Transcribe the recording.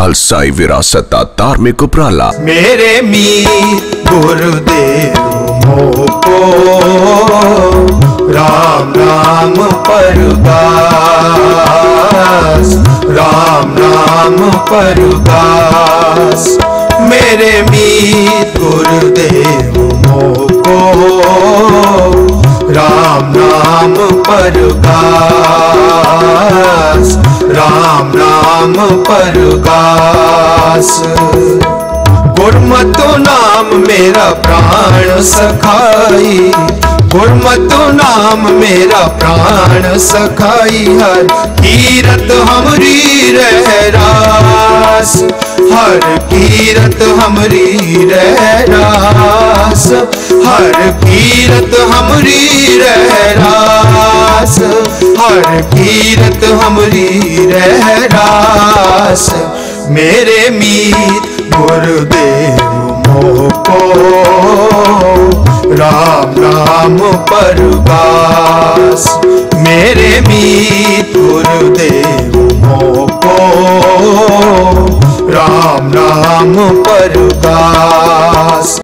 अलसाई विरासत धार्मिक उपराला। मेरे मीत गुरुदेव मोको राम नाम परगास, राम नाम परगास। मेरे मीत गुरुदेव मोको राम नाम परगास, राम नाम परगास। गुरमतु नाम मेरा प्राण सखाई, गुरमतु नाम मेरा प्राण सखाई। हर कीरत हमरी रह रास, हर कीरत हमरी रह रास, हर कीरत हमरी रह रास, हर कीरत हमरी रह रास। मेरे मीत गुरुदेव मोको राम नाम परगास, मेरे मीत गुरुदेव मोको राम नाम परगास।